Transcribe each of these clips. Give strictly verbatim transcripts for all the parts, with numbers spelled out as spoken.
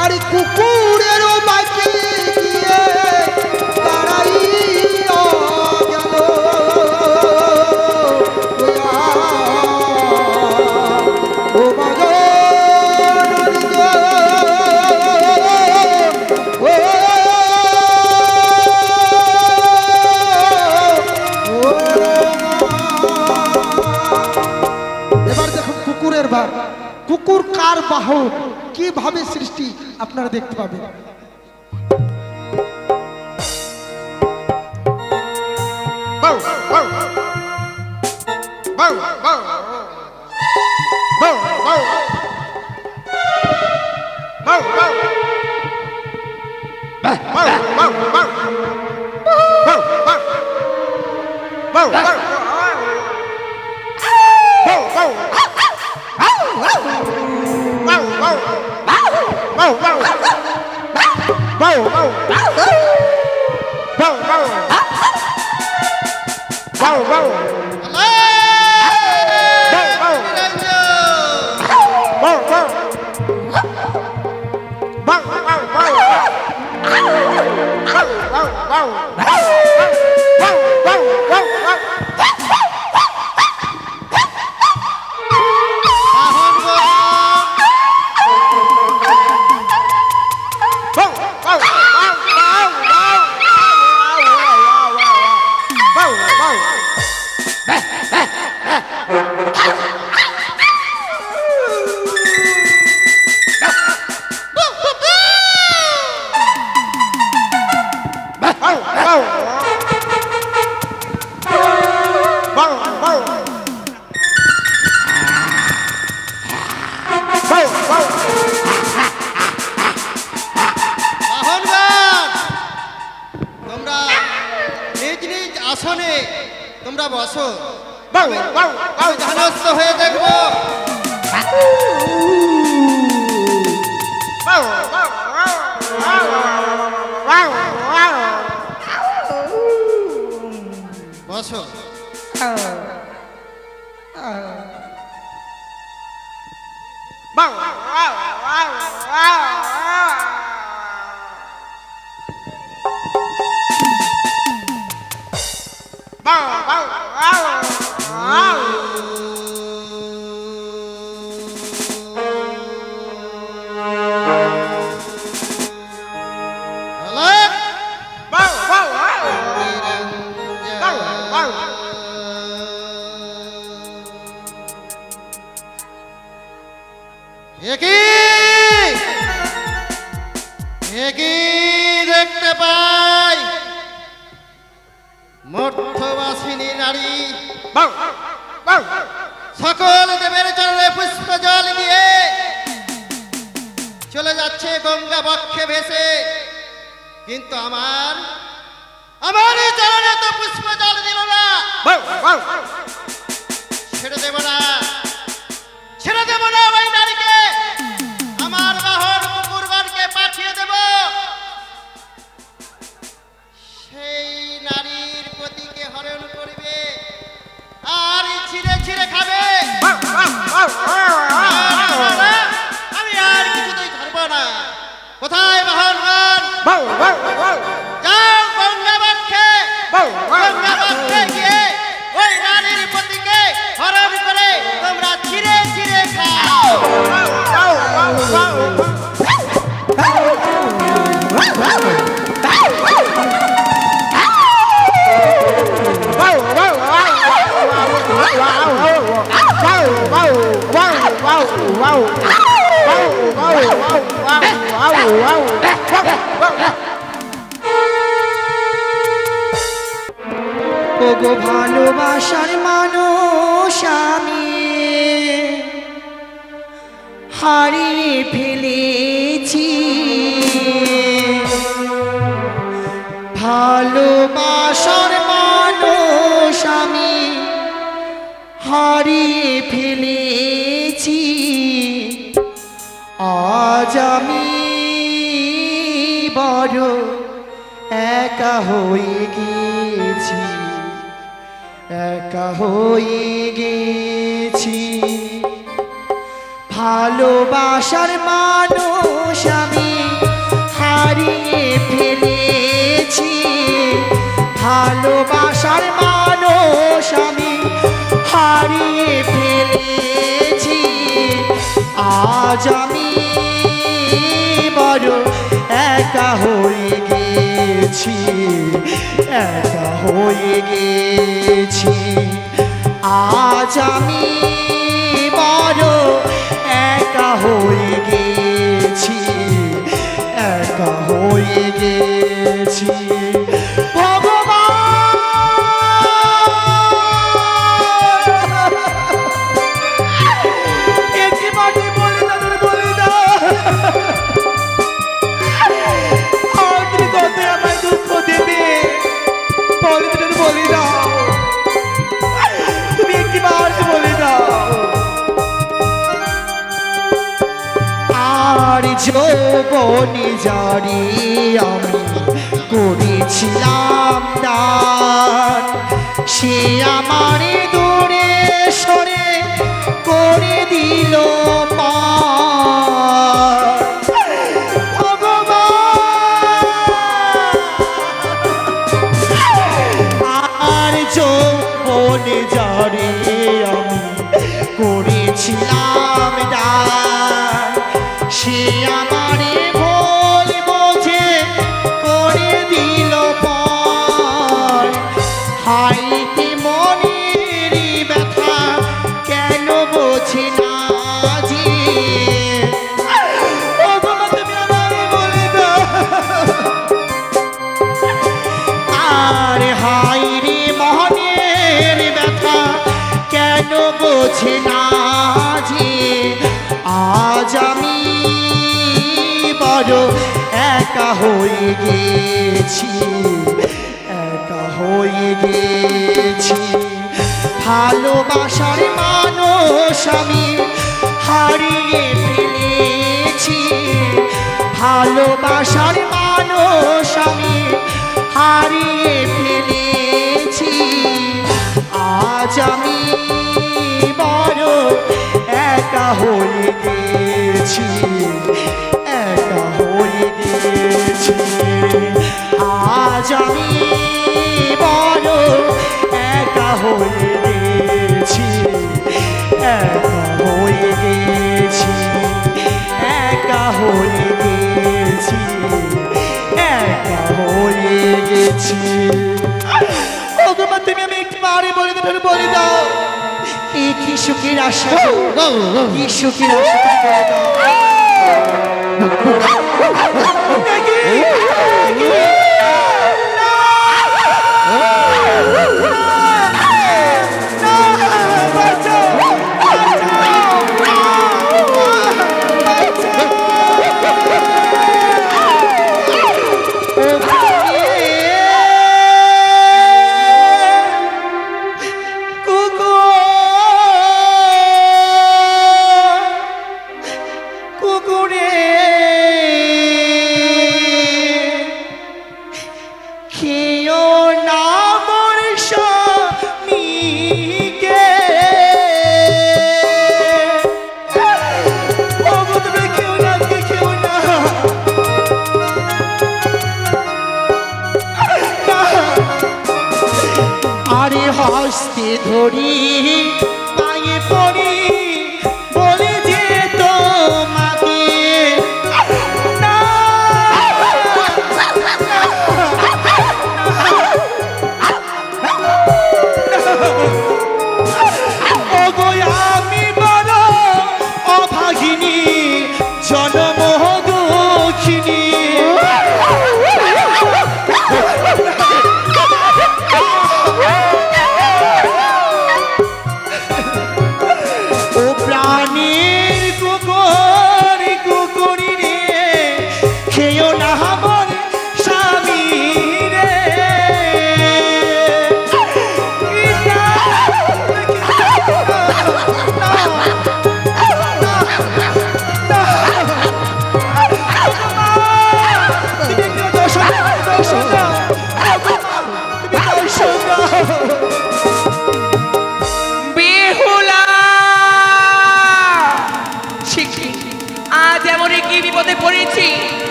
আরে কুকুরেরও বাকি গিয়ে দাঁড়াইয়া গেল ও মাগো কুকুর কার বাহক কিভাবে সৃষ্টি আপনারা দেখতে পাবেন। তোমরা বসো, ধ্যানস্থ হয়ে দেখবো। বসো। দেখতে পাই মধ্যবাসিনী নারী সকল দেবের চরণে পুষ্প জল দিয়ে চলে যাচ্ছে গঙ্গা বক্ষে ভেসে, কিন্তু আমার আমার চরণে তো পুষ্প জল দিল না। ছেড়ে দেব না, ছেড়ে দেব না ওই নারীকে। আমার বাহন কুকুরগণকে পাঠিয়ে দেব, সেই নারীর পতিকে হরণ করবে আর ছিঁড়ে ছিঁড়ে খাবে। আমি আর কিছুতেই ছাড়ব না। কোথায় বাহনগণ? যাও গঙ্গা বক্ষে, গঙ্গা বক্ষে গিয়ে ওই নারীর পতিকে হরণ করে তোমরা ছিঁড়ে ছিঁড়ে খাও। ওগো ভালোবাসার মানুষ আমি হারিয়ে ফেলেছি, ভালোবাসার মানুষ আমি হারিয়ে ফেলেছি। আজ আমি বড় একা হয়ে গেছি, একা হয়ে গেছি। ভালোবাসার মানুষ আমি হারিয়ে ফেলেছি, ভালোবাসার মানুষ আমি হারিয়ে ফেলেছি। আজ আমি বড় একা হয়ে গেছি, একা হয়ে গেছি। আজ আমি বড় একা হয়ে গেছি, একা হয়ে গেছি। যৌবনে জারি আমি করেছিলাম দান, সে আমারে দূরে সরে করে দিল আর যৌবনে জারি আমি করেছিলাম দান, সে আমারে ভুল বোঝে করে দিল পর। হাইতে মনের ব্যথা কেন বোঝে না যে, তুমি আমারে বলে দাও। আর হাইরে মনের ব্যথা কেন বোঝে না যে, আজ আমি বড় একা হয়ে গেছি, একা হয়ে গেছি। ভালোবাসার মানুষ আমি হারিয়ে ফেলেছি, ভালোবাসার মানুষ আমি হারিয়ে ফেলেছি। আজ আমি বড় একা হয়ে গেছি, একা হয়ে গেছি। আজ আমি বড় একা হয়ে গেছি, একা হয়ে গেছি, একা হয়ে গেছি, একা হয়ে গেছি। তুমি আমি একটু মারে বলে দেবে, বলে দাও এই কি সুখের আশা, কি সুখের আশা বলে দাও। হস্তে ধরি পায়ে পড়ি বলে যে তোমাকে না, ওগো আমি বড় অভাগিনী জনম দুঃখিনী।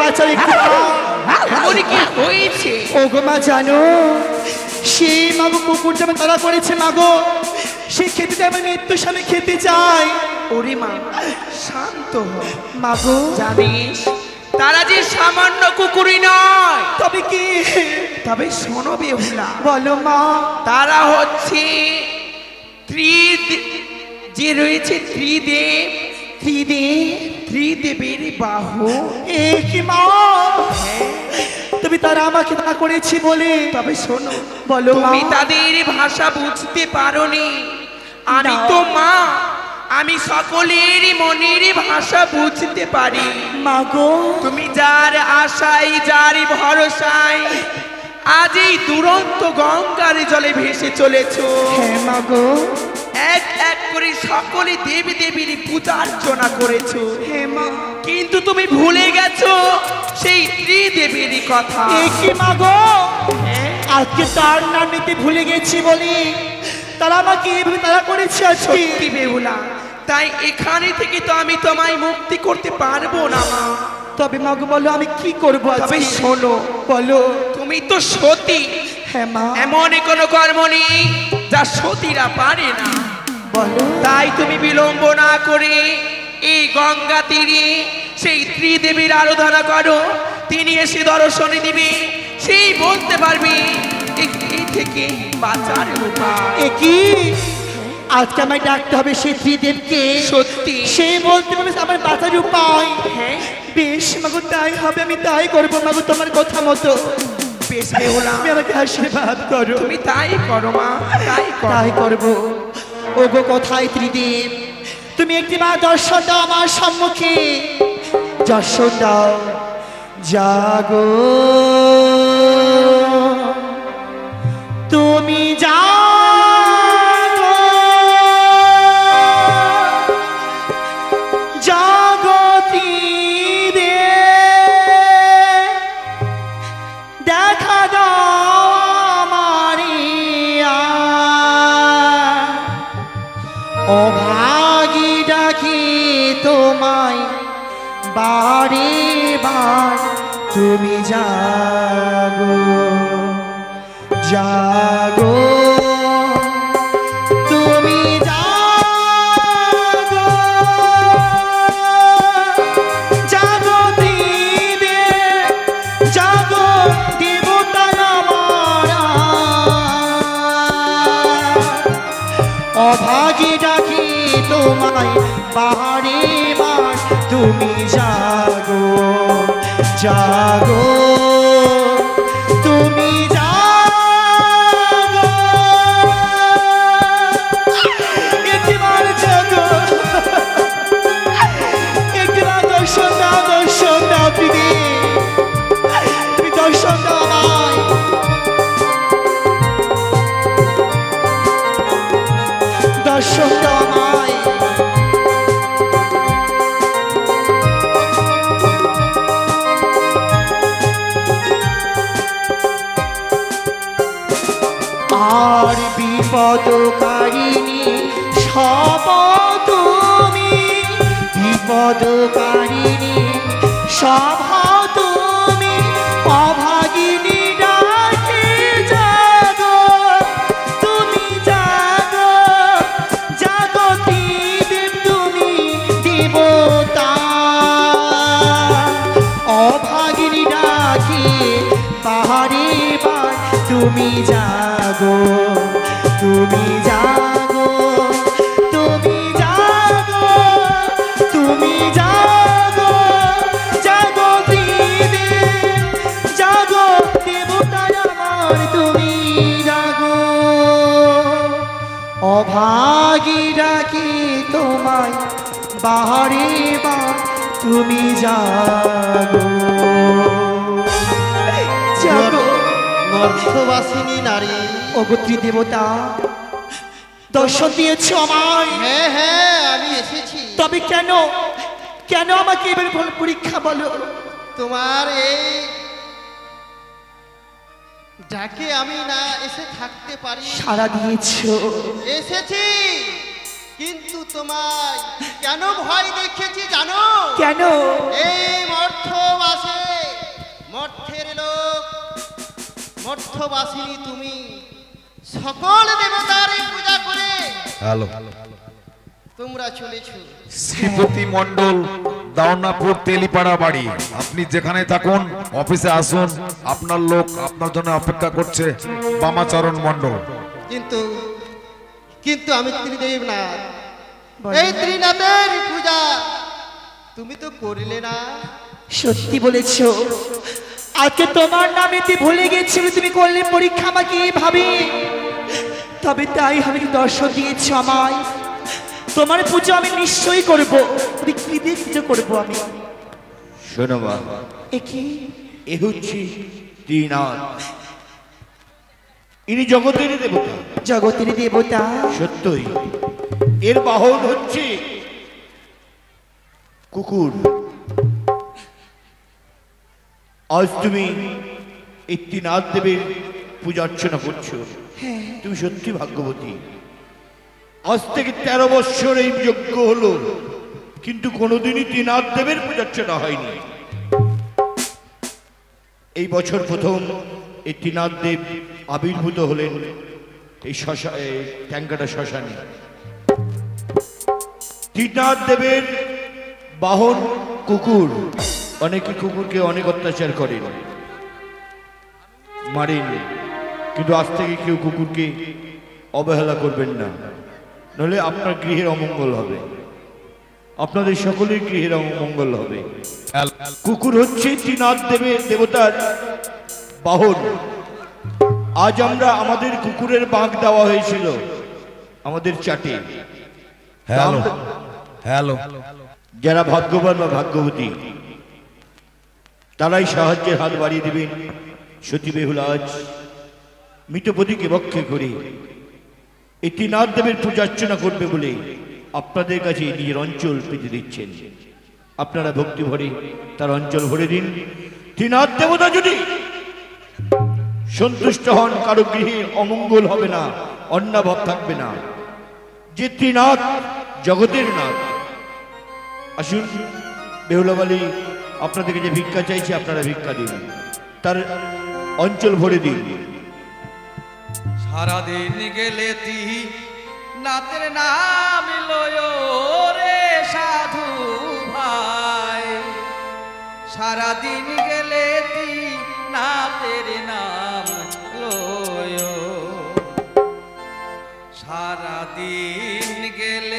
বাঁচাও একটু এমন কি হয়েছে? ও গো মা জানো সেই মাগো কুকুরটা আমি তারা করেছে মাগো সে খেতে চাই আমি মৃত্যুর সামনে খেতে চাই ওরে মা শান্ত হ মাগো জানিস তারা যে সামান্য কুকুরই নয়, তবে কি তবে শোনো বেহুলা, বলো মা তারা হচ্ছে ত্রিদে যে রয়েছে ত্রিদেব, ত্রিদেব ত্রিদেবের বাহু। এ কি মা তুমি তারা আমাকে তা করেছি বলে তবে শোনো, বলো মা তুমি তাদের ভাষা বুঝতে পারোনি, আমি না। তো মা, আমি সকলের মনের ভাষা বুঝতে পারি। মাগো তুমি যার আশায় যার ভরসায় আজ এই দুরন্ত গঙ্গার জলে ভেসে চলেছো, হ্যাঁ মাগো এক এক করে সকলে দেবী দেবীর পূজা অর্চনা করেছো, হ্যাঁ মা কিন্তু তুমি ভুলে গেছো সেই ত্রিদেবীর কথা। এ কি মাগো আজকে তার নাম নিতে ভুলে গেছি বলি তারা আমাকে এভাবে তারা করেছে আজকে সত্যি বেহুলা, তাই এখানে থেকে তো আমি তোমায় মুক্তি করতে পারবো না মা। তবে মাগো বলো আমি কি করবো তবে আজকে শোনো, বলো তুমি তো সতী, হ্যাঁ মা এমন কোনো কর্ম নেই যা সতীরা পারে না, বলো তাই তুমি বিলম্ব না করে এই গঙ্গা তীরে সেই ত্রিদেবীর আরাধনা করো, তিনি এসে দর্শন দিবে, সেই বলতে পারবে এই থেকে বাঁচার উপায়। এ কি আজকে আমায় ডাকতে হবে সেই ত্রিদেবকে সত্যি সে বলতে পারবে আমার বাঁচার উপায় হ্যাঁ বেশ মাগো তাই হবে আমি তাই করবো মাগো তোমার কথা মতো বেশ বেহুলা, তুমি আমাকে আশীর্বাদ করো তুমি তাই করো মা, তাই করো। তাই করবো ও গো কোথায় ত্রিদেব তুমি একটি মা দর্শন দাও আমার সম্মুখে দর্শন দাও জাগো তুমি জাগো জাগো ত্রিদেব দেখা দাও অভাগী ডাকি তোমায় বারে বার তুমি জাগো জাগো তুমি জাগো জাগো দিবে জাগো দেবতা আমার অভাগী ডাকি তোমায় বারে বার তুমি জাগো জাগো তুমি জাগো একটিবার জাগো একটিবার দর্শন দাও দর্শন দাও দিদি তুমি দর্শন দাও আমায় দর্শন দাও আমায় আর বিপদকারিণী সব তুমি বিপদকারিণী সব তুমি অভাগিনী ডাকে জাগো তুমি জাগো জাগো ত্রিদেব তুমি দেবতা অভাগিনী ডাকে বাহারে বার তুমি জাগো তুমি জাগো তুমি জাগো তুমি জাগো জাগো ত্রিদেব জাগো দেবতা আমার তুমি জাগো অভাগী ডাকি তোমায় বাহারে বার তুমি জাগো জাগো মর্থবাসিনী নারী অগত্রী দেবতা দর্শন দিয়েছ আমায় হ্যাঁ হ্যাঁ আমি এসেছি তবে কেন কেন আমাকে এবার বল পরীক্ষা বলো তোমার এই ডাকে আমি না এসে থাকতে পারি সারা দিয়েছ এসেছি কিন্তু তোমায় কেন ভয় দেখেছি জানো কেন এই মর্থবাসে মর্থের লোক, মর্থবাসিনী তুমি, সকল দেবতার পূজা করে হ্যালো তোমরা চলেছ। শ্রীপতি মন্ডল, দাওনাপুর তেলিপাড়া বাড়ি। আপনি যেখানে থাকুন অফিসে আসুন, আপনার লোক আপনার জন্য অপেক্ষা করছে। বামাচরণ মন্ডল। কিন্তু কিন্তু আমি ত্রিদেবনাথ, এই ত্রিনাথের পূজা তুমি তো করলে না। সত্যি বলেছ, আজকে তোমার নামে তুই ভুলে গেছিল, তুমি করলে পরীক্ষা আমাকে ভাবে। তবে তাই আমি দর্শন দিয়েছ আমায়, তোমার পুজো আমি নিশ্চয়ই করবো। কি দিয়ে পুজো করবো আমি? শোনো মা, একি এ হচ্ছে ত্রিনাথ, ইনি জগতের দেবতা। জগতের দেবতা? সত্যই। এর বাহন হচ্ছে কুকুর। আজ তুমি এই ত্রিনাথ দেবের পূজা অর্চনা করছো, তুমি সত্যি ভাগ্যবতী। আজ থেকে তেরো বৎসর এই যজ্ঞ হলো, কিন্তু কোনোদিনই ত্রিনাথ দেবের পূজা অর্চনা হয়নি। এই বছর প্রথম এই ত্রিনাথ দেব আবির্ভূত হলেন এই শ্মশা ট্যাঙ্কাটা শ্মশানে। ত্রিনাথ দেবের বাহন কুকুর। অনেকে কুকুরকে অনেক অত্যাচার করেন, মারেন, কিন্তু আজ থেকে কেউ কুকুরকে অবহেলা করবেন না, নইলে আপনার গৃহের অমঙ্গল হবে, আপনাদের সকলের গৃহের অমঙ্গল হবে। কুকুর হচ্ছে ত্রিনাথ দেবের দেবতার বাহন। আজ আমরা আমাদের কুকুরের বাঁক দেওয়া হয়েছিল আমাদের চাটে। হ্যালো হ্যালো যারা ভাগ্যবান বা ভাগ্যবতী তারাই সাহায্যের হাত বাড়িয়ে দেবেন। সতী বেহুলা আজ মৃতপতিকে রক্ষা করে এই ত্রিনাথ দেবের পূজা অর্চনা করবে বলে আপনাদের কাছে নিজের অঞ্চল পেতে দিচ্ছেন। আপনারা ভক্তি ভরে তার অঞ্চল ভরে দিন। ত্রিনাথ দেবতা যদি সন্তুষ্ট হন, কারো গৃহে অমঙ্গল হবে না, অন্নাভাব থাকবে না। যে ত্রিনাথ জগতের নাথ। আসুন বেহুলাবালি আপনাদের কাছে ভিক্ষা চাইছে, আপনারা ভিক্ষা দিন, তার অঞ্চল ভরে দিন। সারাদিন গেলে তি নাতের নাম লয় রে সাধু ভাই, সারাদিন গেলে তি নাতের নাম লয়, সারাদিন গেলে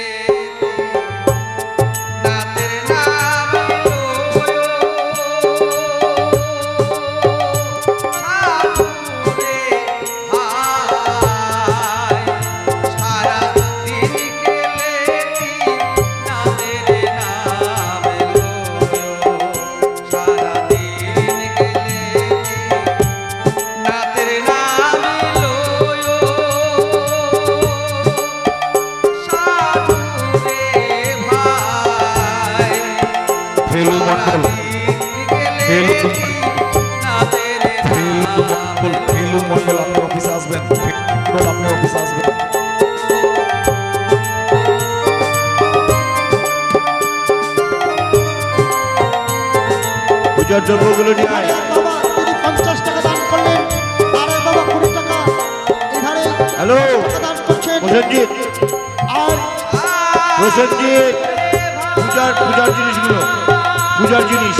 দ্রব্যগুলো নিয়ে আয়। পঞ্চাশ টাকা দান করলেন, আর বাবা কুড়ি টাকা এধারে হ্যালো দান করছেন। প্রসেনজিৎ, আর প্রসেনজিৎ, পূজার পূজার জিনিসগুলো, পূজার জিনিস।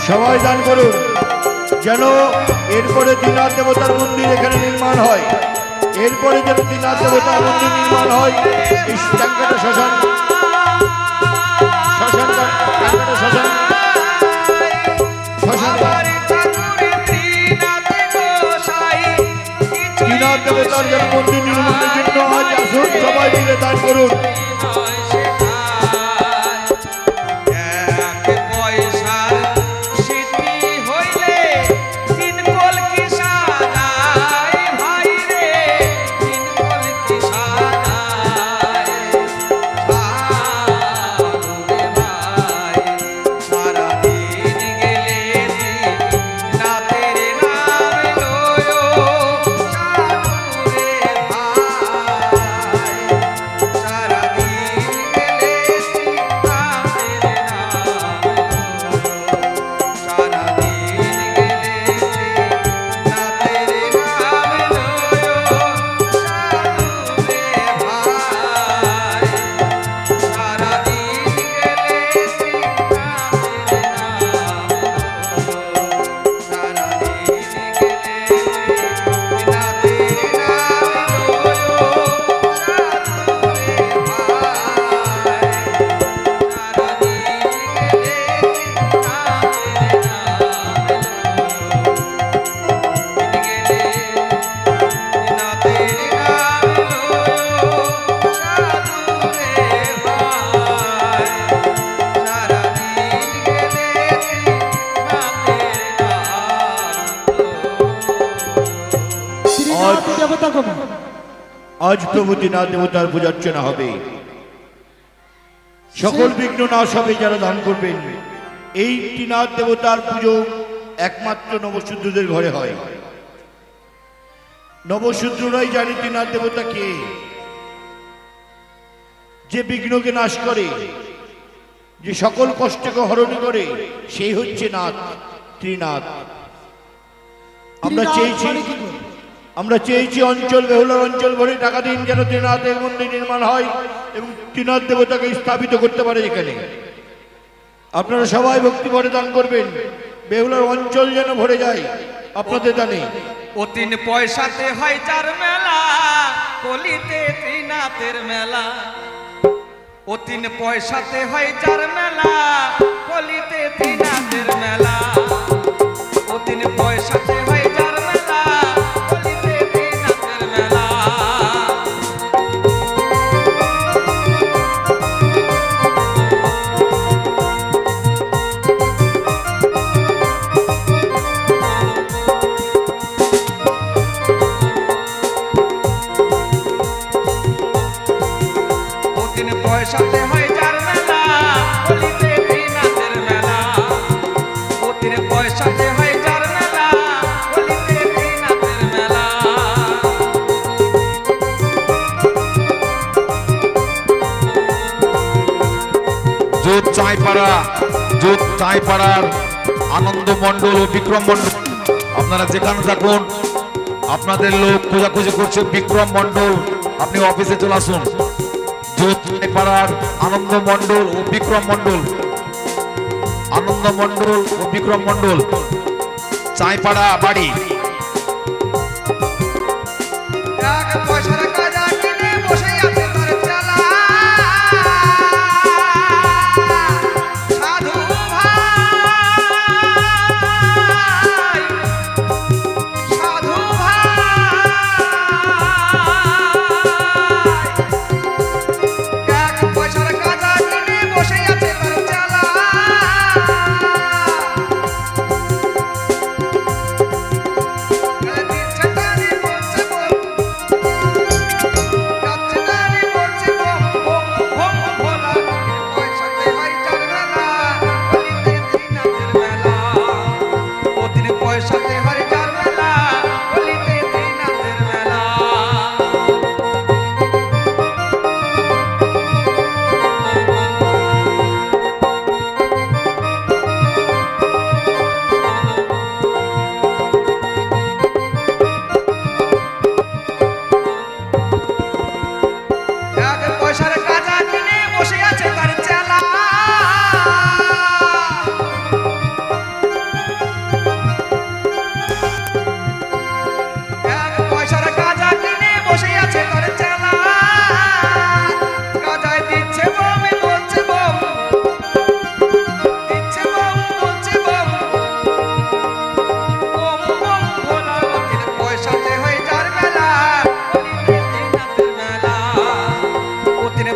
সবাই দান করুন যেন এরপরে ত্রিনাথ দেবতার মন্দির এখানে নির্মাণ হয়। এরপরে যেন ত্রিনাথ দেবতার মন্দির নির্মাণ হয়। এই ট্যাঙ্কাটা শ্মশান শ্মশান ট্যাঙ্কাটা শ্মশান শ্মশান ত্রিনাথ দেবতার যেন মন্দির নির্মাণের জন্য আজ আসুন, সবাই মিলে দান করুন। আজ প্রভু ত্রিনাথ দেবতার পূজার্চনা হবে। সকল বিঘ্ন নাশ হবে যারা দান করবেন। এই ত্রিনাথ দেবতার পুজো একমাত্র নবশূদ্রদের ঘরে হয়। নবশূদ্ররাই জানে ত্রিনাথ দেবতা কে, যে বিঘ্নকে নাশ করে, যে সকল কষ্টকে হরণ করে, সেই হচ্ছে নাথ, ত্রিনাথ। আমরা চেয়েছি আমরা চেয়েছি অঞ্চল বেহুলার অঞ্চল ভরে টাকা দিন যেন ত্রিনাথের মন্দির নির্মাণ হয় এবং ত্রিনাথ দেবতাকে স্থাপিত করতে পারে এখানে। আপনারা সবাই ভক্তি ভরে দান করবেন, বেহুলার অঞ্চল যেন ভরে যায় আপনাদের দানে। ও তিন পয়সাতে হয় যার মেলা, কলিতে ত্রিনাথের মেলা। ও তিন পয়সাতে হয় যার মেলা, কলিতে ত্রিনাথের মেলা। ও তিন পয়সাতে হয় যার মেলা, কলিতে ত্রিনাথের মেলা। ও তিন পয়সাতে হয় যার মেলা, কলিতে ত্রিনাথের মেলা। ও তিন পয়সাতে হয় যার মেলা, কলিতে ত্রিনাথের মেলা। জোত চাঁইপাড়া জোত চাঁইপাড়ার আনন্দ মণ্ডল ও বিক্রম মণ্ডল, আপনারা যেখানে থাকুন আপনাদের লোক খোঁজাখুঁজি করছে। বিক্রম মণ্ডল আপনি অফিসে চলে আসুন। জোত চাঁইপাড়ার আনন্দ মণ্ডল ও বিক্রম মণ্ডল, আনন্দ মণ্ডল ও বিক্রম মণ্ডল, চাঁইপাড়া বাড়ি। এক পয়সার গাঁজা কিনে বসে আছে তার চেলা। সাধু ভাই, সাধু ভাই, এক পয়সার গাঁজা কিনে বসে আছে তার চেলা। দিচ্ছে টানি বলছে বল,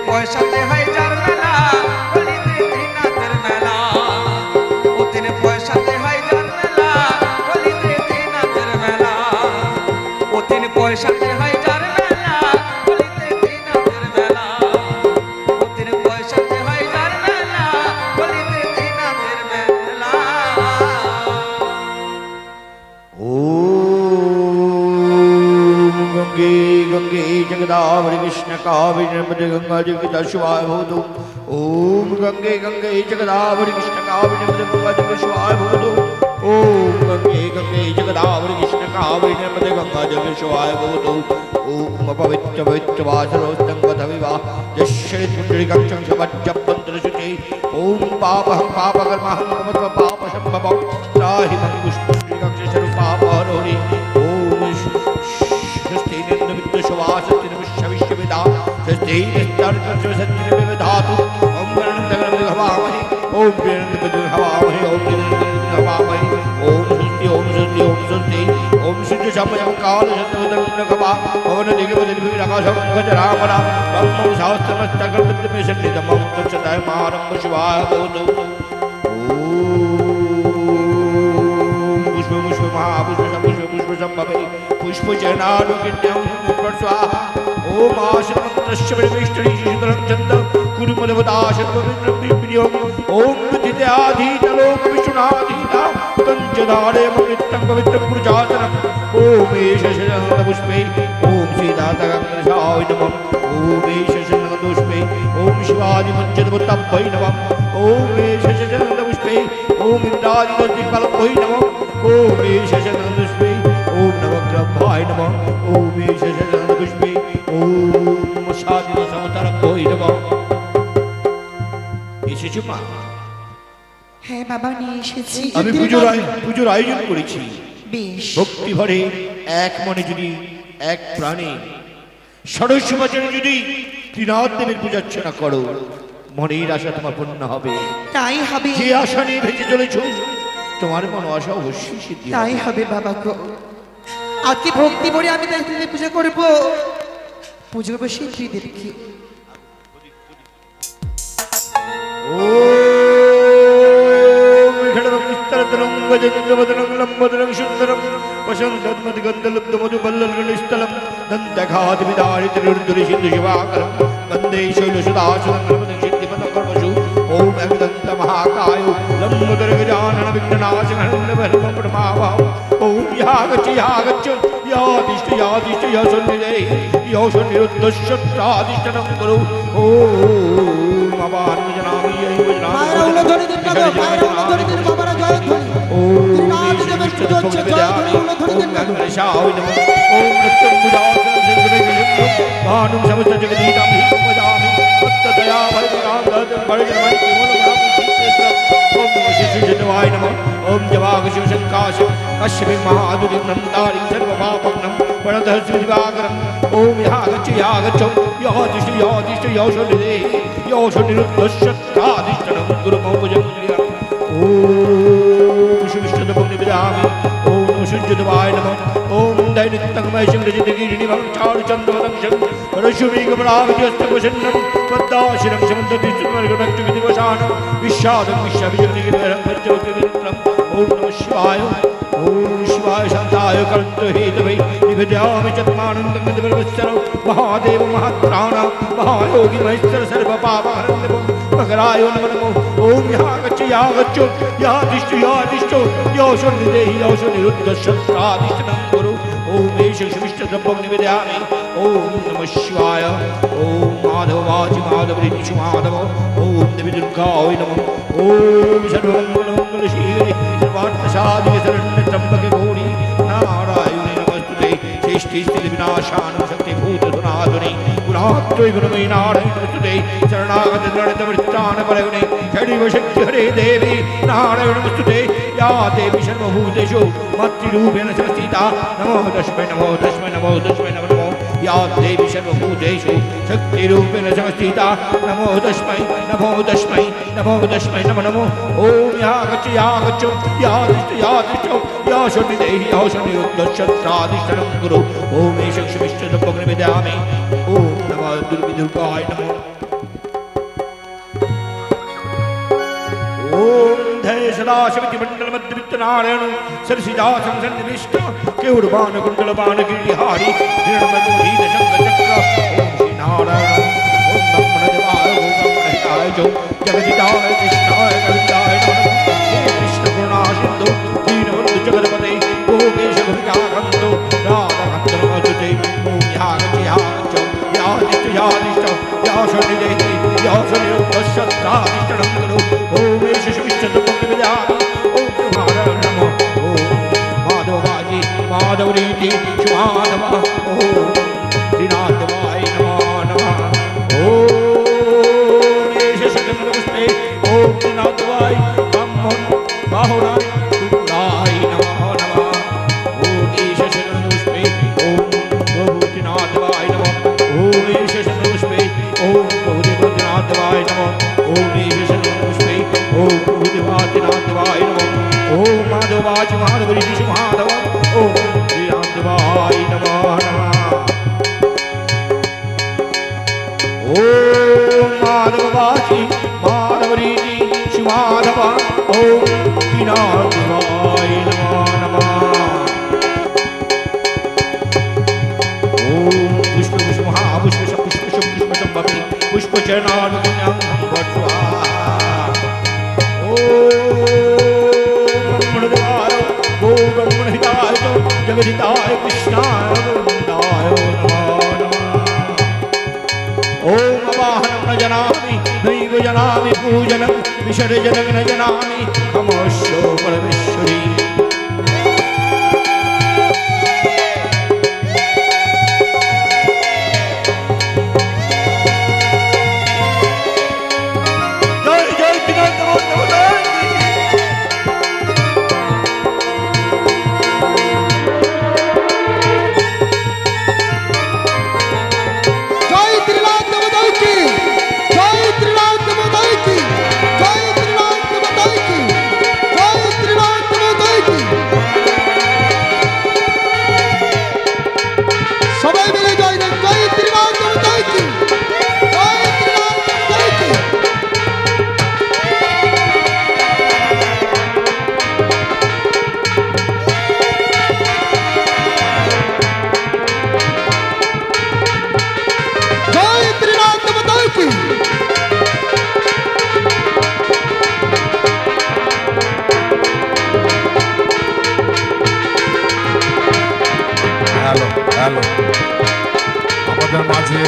পয়সাতে হয় যার মেলা বলিতে ত্রিনাথের মেলা ও তিন পয়সাতে হয় যার মেলা বলিতে ত্রিনাথের মেলা ও তিন পয়সাতে হয় যার মেলা বলিতে ত্রিনাথের মেলা ও তিন পয়সাতে হয় যার মেলা বলিতে ত্রিনাথের মেলা ओम गंगे गंगे जगदावरी कृष्ण कावेरी नर्मदे गंगा जगदा शिवाय भवतु ओम गंगे गंगे जगदावरी कृष्ण कावेरी नर्मदे गंगा जगदा शिवाय भवतु ओम गंगे गंगे जगदावरी कृष्ण कावेरी नर्मदे गंगा जगदा शिवाय भवतु ओम पवित्र पवित्र वासरोस्तंगत विवाह यश्री पुंडरीकं समज्जपंत्रशुचि ओम पापहं पापकर्महं ममत्व पापशंभवं त्राहि मं पुष्पुंडरीकं स्वरूपापहरोहि ओम स्वस्ति विश्वविदा स्वस्ति विधातु ओम गणंतगण हवामहे ओम गणंतगण हवामहे ओम गणंतगण हवामहे ओम स्वस्ति ओम स्वस्ति ओम स्वस्ति ओम शुद्ध समयं काल शतवदन खवा पवन दिगवदन आकाशं गजरामरा ब्रह्मं शास्त्रमस्तकं विद्मे सन्निधं तत्सदाय मारं शिवाय भवतु ओम पुष्प पुष्प महापुष्प पुष्प पुष्प संभवे पुष्प जनानुकिन्यं स्वाहा ओम आश्रमत्रस्य विष्टि शीतलं चन्द कुरुमदवदाशत्वविन्द्रप्रियं ओम विदित्याधीतलोक विष्णुनाधीता तञ्जधारे ममित्तं पवित्रं पुरुषासनम् ओम एष शरणपुष्पे ओम सीतातगङ्गशाय नमः ओम एष शरणपुष्पे ओम शिवादिमञ्जदवतप्पै नमः ओम एष शरणपुष्पे ओम इन्द्रादिदतिफलप्पै नमः ओम एष शरणपुष्पे ओम नवग्रहाय नमः ओम एष शरणपुष्पे ओम शादिदसमतरप्पै नमः এসেছো মা হ্যাঁ বাবা নিয়ে এসেছি আমি পুজোর পুজোর আয়োজন করেছি বেশ ভক্তি ভরে এক মনে যদি এক প্রাণে ষোড়শ বচনে যদি ত্রিনাথ দেবের পূজার্চনা করো মনের আশা তোমার পূর্ণ হবে তাই হবে যে আশা নিয়ে ভেসে চলেছ তোমার মন আশা অবশ্যই সিদ্ধি হবে। তাই হবে বাবা গো আজকে ভক্তি ভরে আমি তাদের পূজা করব পুজো করবো সেই ত্রিদেবকে ओम खड़वकिस्तरतलं वजन्द्रवदनं लम्बदनं सुन्दरं वसन्तद्मदिगन्धलब्धमधुबल्ललगणस्थलं दन्तघातविदारितरुर्दुरिसिन्धुशिवाकरं वन्दे शैलसुदासुदं सिद्धिपदकर्मसु ओम एकदन्तमहाकाय लम्बोदरगजानन विघ्ननाशकहरणभरणमपरमावां ओम यागच्छ यागच्छ यादिष्ट यादिष्ट यशोन्निधे यशोन्निरुद्धश्चत्रादिष्टनं कुरु ओम अवान्मजनामि মায়েরা উলধ্বনি দিন বাবা মায়েরা উলধ্বনি দিন বাবারা জয় ধ্বনি ओम ত্রিনাথ দেবের পুজো হচ্ছে জয় ধ্বনি উলধ্বনি দিন বাবা गणेशाय नमः ओम भानुं समस्त जगदीतं भजामि तत्तदया भयरागतं बड़जनमणि ओम शिशुजनवाय नमः ओम जवागशिवशङ्काश कश्यपि महादुरिं नन्दारि सर्वपापग्नं प्रणतः ओम यागच्छ यागच्छ यादिष्ट यादिष्ट यशोनिधे यशोनिरुद्धश्चत्रादिष्टनं गुरुमौजं ओम शिविष्टदभुनिविदामि ओम शुद्धवाय नमः ओम दैनित्यंगमयशं रजतगिरिनिभं चारुचन्द्रवदंशं परशुमेघमलाविजस्तकुशन्नं पद्माशिरं समन्ततिस्मर्गणक्षविदिवसानं विश्वादं विश्वविजयनिगिरं भज्जवतिमित्रम् ओम नमः शिवाय ओम शिवाय शान्ताय कर्तुहेतवे निवेदयामि चत्मानन्दं महादेव महात्राणा महायोगी महेश्वर सर्वपापहरं मकराय नमो ओम यागच्छ यागच्छ यादिष्ट यादिष्ट यशोनिधेहि यशोनिरुद्धश्चत्रादिष्टनं कुरु ओम एष शिविष्टद्रव्यं निवेदयामि ओम नमः शिवाय ओम माधव वाचि माधव ऋषि माधव ओम देवी दुर्गाय नमः ओम सर्वमङ्गलमङ्गलशीले सर्वार्थसाधिके शरण्ये त्र्यम्बके गौरी नारायणे नमस्तुते श्रेष्ठे विनाशानं शक्तिभूतधुनाधुने गुणात्रै गुणमयि नारायणे नमस्तुते शरणागत नृत्यवृत्तानपरगुणे षडीव शक्ति हरे देवी नारायणे नमस्तुते या देवी सर्वभूतेषु मातृरूपेण संस्थिता नमो तस्मै नमो तस्मै नमो तस्मै नमो नमो या देवी सर्वभूतेषु शक्तिरूपेण संस्थिता नमो तस्मै नमो तस्मै नमो तस्मै नमो नमो ओम यागच्छ यागच्छ यादिष्ट यादिष्ट यशोनिधेहि यशोनिरुद्धश्चत्रादिष्टनं कुरु ओम एष शिविष्टद्रव्यं निवेदयामि ओम नमः दुर्गे दुर्गाय नमः ओम धय सदाशिवति मंडल मध्य वित्त नारायण सरसिजा संसन निविष्ट केवड़बान कुंडलबान गिरिहारी हिरणमधुरी दशंग चक्र ओम श्री नारायण ओम नमः देवाय ओम नमः हिताय जो जगदिताय कृष्णाय कविताय नमः हे कृष्ण करुणा सिंधु दीनबंधु जगन्पते गोपेश गोपिकाकंदो राधाकांत नमोस्तुते ओम यागच यागच यादिष्ट यादिष्ट याशनिदेहि याशनिरुद्धश्चत्रादिष्टं कुरु ओम माधवरीति शिवाधव ओम श्रीनाथवाय नमो नमः ओम शतपुष्पे ओम श्रीनाथवाय ब्रह्मण बाहुराय शुक्राय नमो नमः ओम शतपुष्पे ओम प्रभु श्रीनाथवाय नमः ओम शतपुष्पे ओम प्रभु देवनाथवाय नमः ओम शतपुष्पे ओम प्रभु देवनाथवाय नमः ओम माधवाच माधवरी शिवाधव ओम श्रीनाथवाय नमो नमः ओम माधवाची माधवरी शिवाधव ओम श्रीनाथवाय नमो नमः ओम पुष्प पुष्प महापुष्प पुष्प पुष्प संभवी पुष्प चरणानुगुण्यं भट्वा जगदिताय कृष्णाय गोविंदाय नमो नमः ओम अवाहनं न जनामि नैव जनामि पूजनं विसर्जनं न जनामि नमोऽस्तु परमेश्वरी जय जय त्रिनाथ আমাদের মাঝে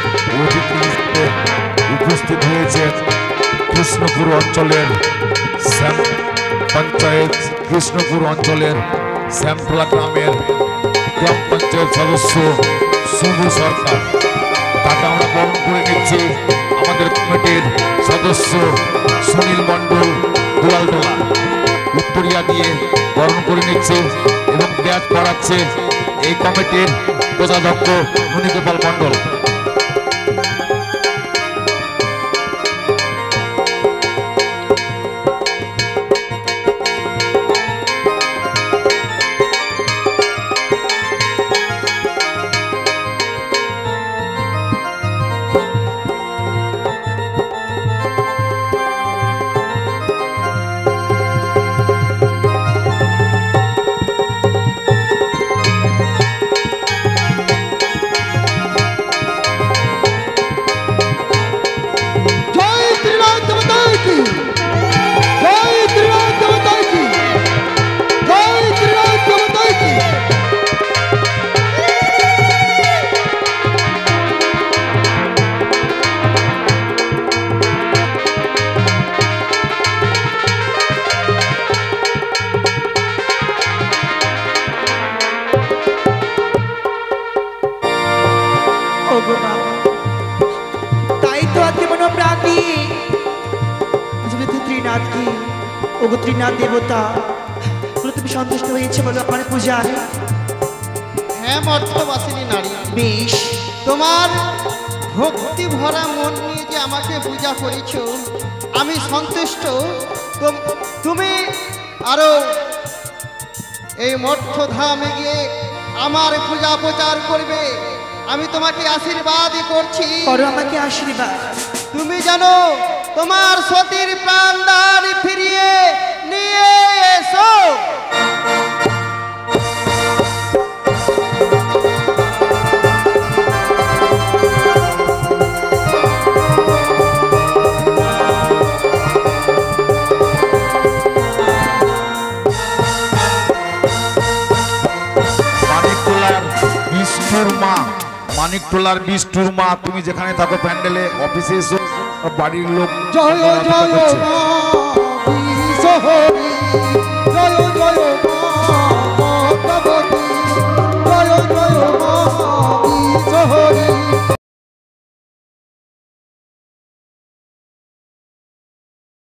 উপস্থিত হয়েছে কৃষ্ণপুর অঞ্চলের পঞ্চায়েত কৃষ্ণপুর অঞ্চলের শ্যামতলা গ্রামের গ্রাম পঞ্চায়েত সদস্য শুভু সরকার। তাকে আমরা বরণ করে নিচ্ছি আমাদের কমিটির সদস্য সুনীল মণ্ডল দুলালটোলা উত্তরিয়া দিয়ে বরণ করে নিচ্ছে এবং ব্যাচ পড়াচ্ছে এই কমিটির কোষাধ্যক্ষ ননীগোপাল মণ্ডল। দেবতা তুমি সন্তুষ্ট হয়েছে বলো আমার পূজায়। হ্যাঁ মর্তবাসিনী নারী, বেশ তোমার ভক্তি ভরা মন নিয়ে যে আমাকে পূজা করেছ আমি সন্তুষ্ট। তুমি আরো এই মর্তধামে গিয়ে আমার পূজা প্রচার করবে, আমি তোমাকে আশীর্বাদ করছি। করো আমাকে আশীর্বাদ। তুমি যেন তোমার সতীর প্রাণদান ফিরিয়ে নিয়ে এসো। বিষ্ণুর মা, মানিকটোলার বিষ্ণুর মা, তুমি যেখানে থাকো প্যান্ডেলে অফিসে এসো, বাড়ির লোক জয় জয় মা